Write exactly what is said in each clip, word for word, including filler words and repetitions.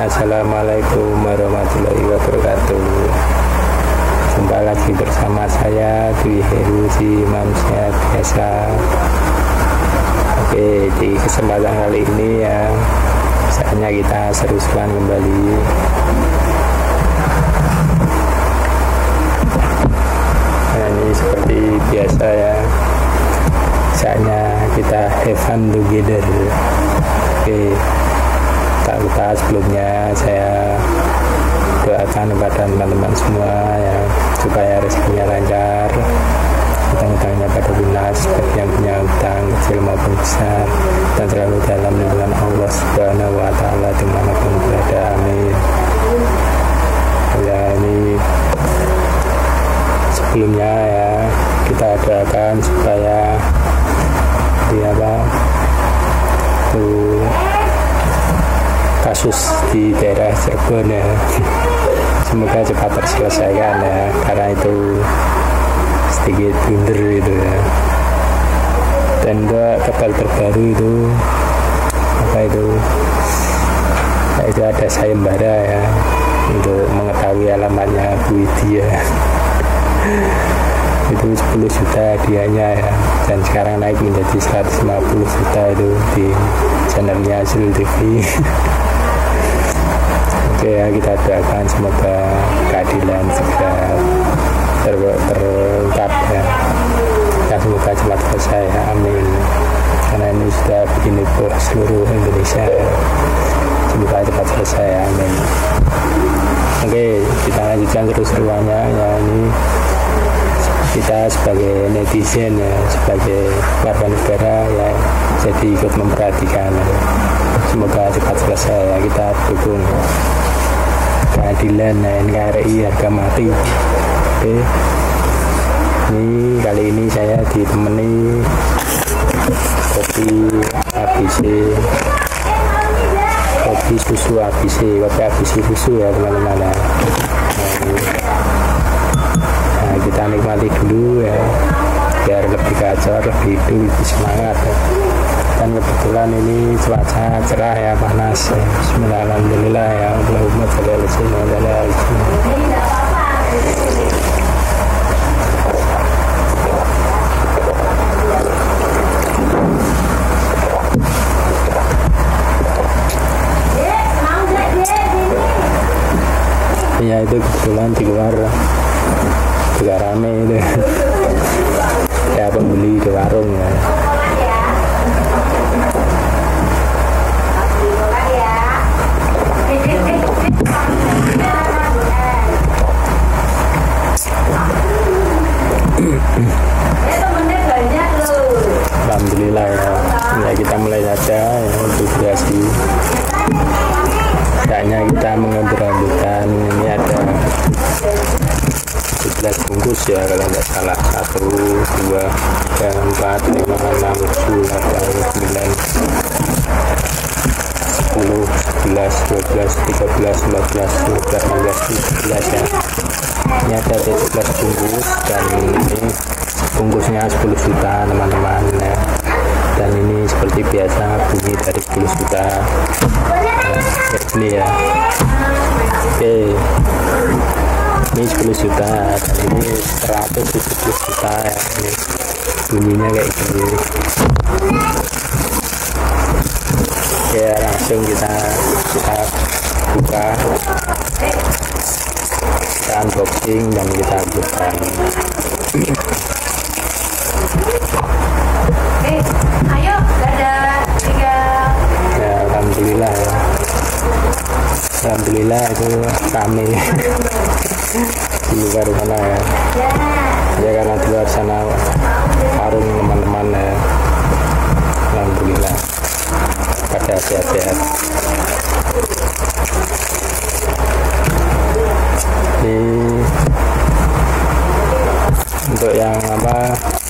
Assalamualaikum warahmatullahi wabarakatuh. Jumpa lagi bersama saya Dwi Heru di Manusia Biasa. Oke, di kesempatan kali ini ya saatnya kita seru-seruan kembali. Nah, ini seperti biasa ya, saatnya kita have fun together. Oke, tak lupa sebelumnya saya doakan kepada teman-teman semua ya supaya rezekinya lancar, hutang-hutangnya pada lunas, bagi yang punya hutang kecil maupun besar, dan selalu dalam lindungan Allah Subhanahu wa Ta'ala dimanapun berada. Amin. Ya, ini sebelumnya ya kita doakan supaya di apa tuh kasus di daerah Cirebon ya semoga cepat terselesaikan ya, karena itu sedikit blunder itu ya. Dan juga kabar terbaru itu apa itu nah, itu ada sayembara ya untuk mengetahui alamatnya Bu Widya itu sepuluh juta hadiahnya ya, dan sekarang naik menjadi seratus lima puluh juta itu di channelnya Azrul T V. Oke ya, kita doakan semoga keadilan segera ter- terungkap ya, dan semoga cepat selesai ya. Amin. Karena ini sudah begini buat seluruh Indonesia ya. Semoga cepat selesai ya. Amin. Oke, kita lanjutkan seru-seruannya ya. Ini kita sebagai netizen ya, sebagai warga negara ya, jadi ikut memperhatikan ya. Semoga cepat selesai ya, kita dukung keadilan ya, N K R I harga mati. Oke, ini kali ini saya ditemani kopi A B C, kopi susu A B C, kopi A B C susu ya teman-teman ya. Nah, kita nikmati dulu ya biar lebih gacor, lebih hidup, lebih semangat ya. Dan kebetulan ini cuaca cerah ya, panas ya. Bismillahirrahmanirrahim ya. Allahumma sholli ala sayyidina ya, itu kebetulan di luar juga rame itu ya, pembeli di warung ya. Alhamdulillah ya. Ya, kita mulai saja ya, untuk durasi. Kayaknya kita mengambil-ambilkan ini ada sebelas bungkus ya kalau nggak salah. Satu, dua, tiga, empat, lima, enam, tujuh, delapan, sembilan, sepuluh, sebelas, dua belas, tiga belas, empat belas, lima belas, enam belas, tujuh belas ya. Ini ada sebelas bungkus dan ini bungkusnya sepuluh juta teman-teman ya. Dan ini seperti biasa bunyi dari sepuluh juta ya, ini ya. Oke, ini sepuluh juta dan ini seratus tujuh puluh juta ya. Ini bunyinya kayak gini. Oke, langsung kita kita buka, kita unboxing dan kita buka. Eh, ayo, dadah, tiga. Ya, alhamdulillah ya. Alhamdulillah itu kami di luar sana ya. Ya, karena di luar sana warung teman-teman ya. Alhamdulillah pada sehat-sehat. Ini untuk yang apa,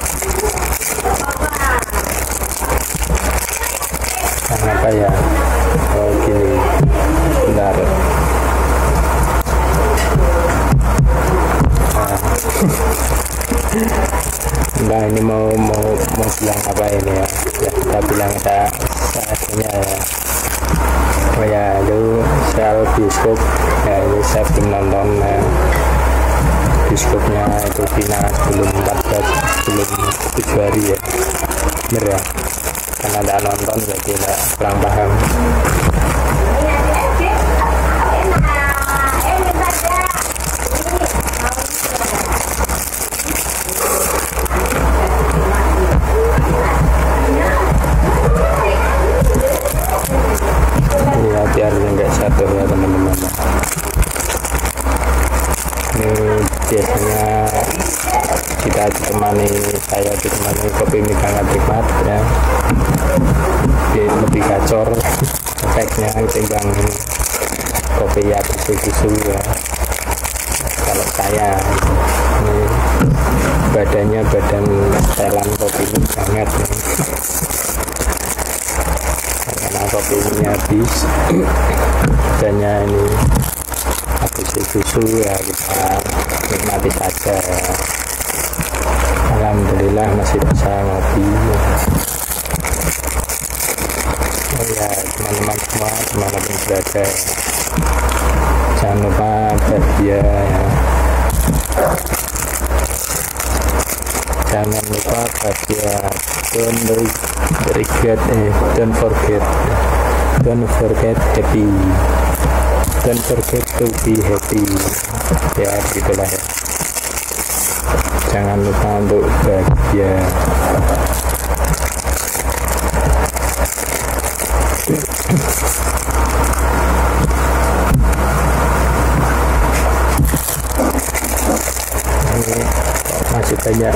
yang apa ya, oh gini, bentar. Nah, ini mau mau mau bilang apa ini ya, ya kita bilang kita seadanya ya. Oh ya, itu sel bioskop ya. Ini saya belum nonton ya, bioskopnya itu Vina sebelum empat belas sebelum tujuh hari ya, bener ya, karena tidak nonton jadi tidak kurang paham. Ini hati-hati nggak jatuh ya teman-teman. Ini biasanya kita ditemani, saya ditemani kopi mie hangat nikmat ya, ini lebih gacor efeknya ketimbang kopi ya susu ya. Kalau saya ini badannya badan setelan kopi mie hangat ya. Karena kopi ini habis badannya ini habis susu ya, kita nikmati saja ya. Alhamdulillah masih bisa ngopi. Oh ya teman-teman semua dimanapun berada, jangan lupa bahagia ya, jangan lupa bahagia. Don't forget eh, don't forget don't forget happy, don't forget to be happy ya, gitulah ya. Jangan lupa untuk bahagia. Ini masih banyak.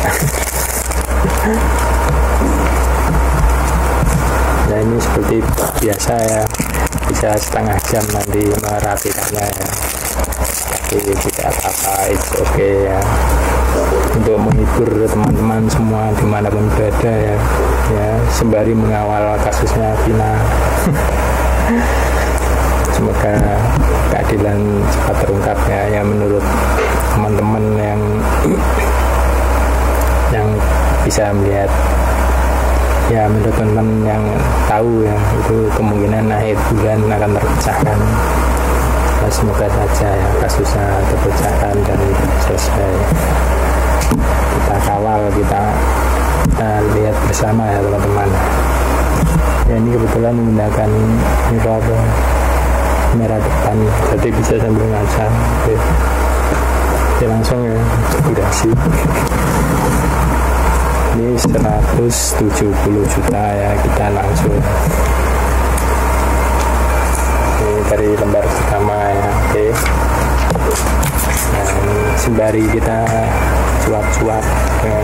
Nah ini seperti biasa ya, bisa setengah jam nanti merapikannya ya, tapi tidak apa-apa, it's okay ya, untuk menghibur teman-teman semua dimanapun berada ya, ya sembari mengawal kasusnya Vina. Semoga keadilan cepat terungkap ya, ya menurut teman-teman yang yang bisa melihat ya, menurut teman-teman yang tahu ya, itu kemungkinan akhir bulan akan terpecahkan ya. Semoga saja ya kasusnya terpecahkan dan selesai. Kita kawal, kita, kita lihat bersama ya teman-teman ya. Ini kebetulan menggunakan mirror merah depan, jadi bisa sambil ngaca. Oke, oke langsung ya durasi. Ini seratus tujuh puluh juta ya, kita langsung ini dari lembar pertama ya. Oke, nah ini sembari kita cuap-cuap ya.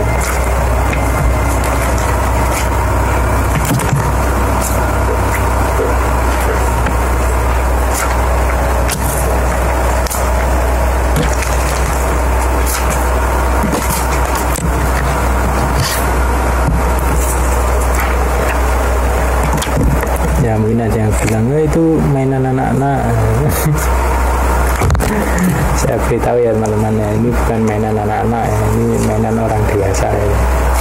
Ya mungkin ada yang bilang oh, itu mainan anak-anak. Saya beritahu ya teman-teman ya, ini bukan mainan anak-anak ya, ini mainan orang dewasa ya.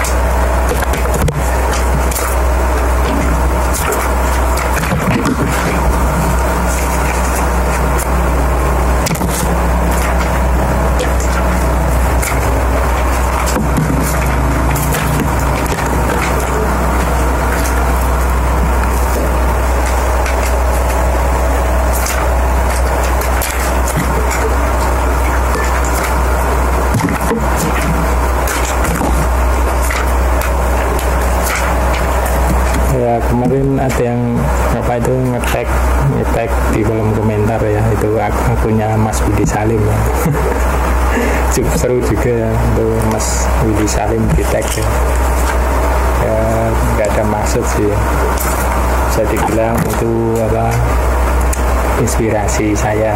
Kemarin ada yang apa itu ngetek ngetek di kolom komentar ya, itu akunnya Mas Budi Salim ya. Cukup seru juga ya itu Mas Budi Salim di tag ya, ya nggak ada maksud sih ya. Bisa dibilang itu apa, inspirasi saya.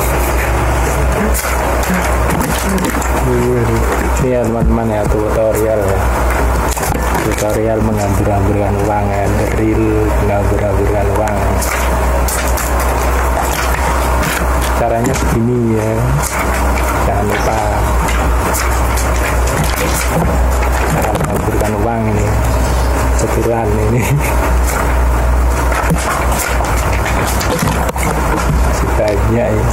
Ini ya teman-teman ya, tutorial ya, tutorial menghambur-hamburkan uang ya, real menghambur-hamburkan uang. Caranya begini ya, jangan lupa cara menghamburkan uang ini, sebulan ini masih banyak ya.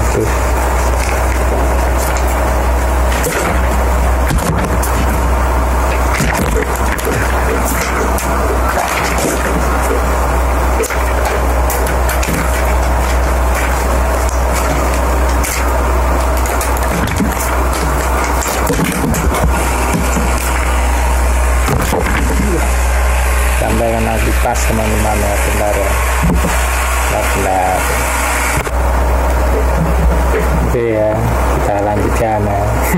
benar ya, benar benar. Oke ya, kita lanjutkan ya.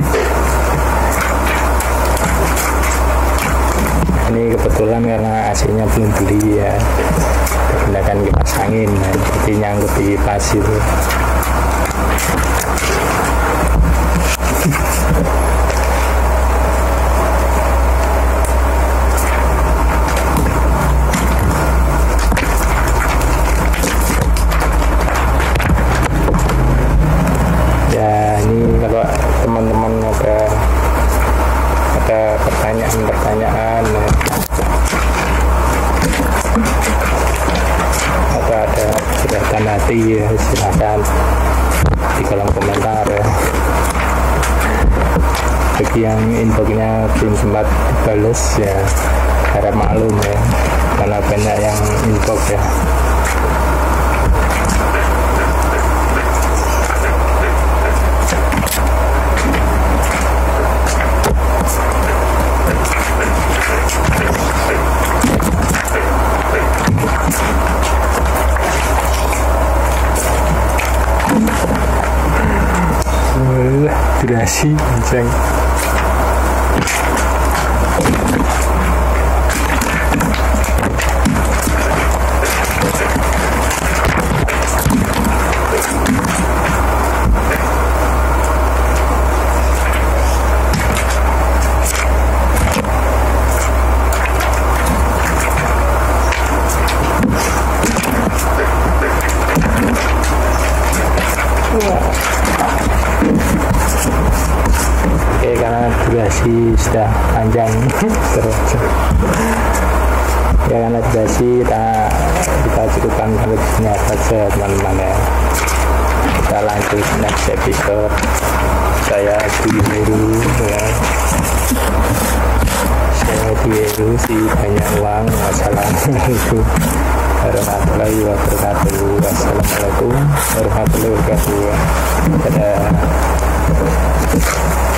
Ini kebetulan karena A C-nya belum beli ya, digunakan kipas angin ya, jadi nyangkut di pasir. Ya ini kalau teman-teman ada ada pertanyaan-pertanyaan ya, atau ada curhatan hati ya, silahkan di kolom komentar ya. Bagi yang inboxnya belum sempat balas ya, harap maklum ya, karena banyak yang inbox ya. Durasi panjang. Oke, karena durasi sudah panjang terus ya, karena durasi kita kita cukupkan sampai sini saja teman-teman ya. Kita lanjut next episode. Saya Dwi Heru ya, saya Dwi Heru si banyak uang. Wassalamualaikum warahmatullahi wabarakatuh. Wassalamualaikum warahmatullahi wabarakatuh. Dadah.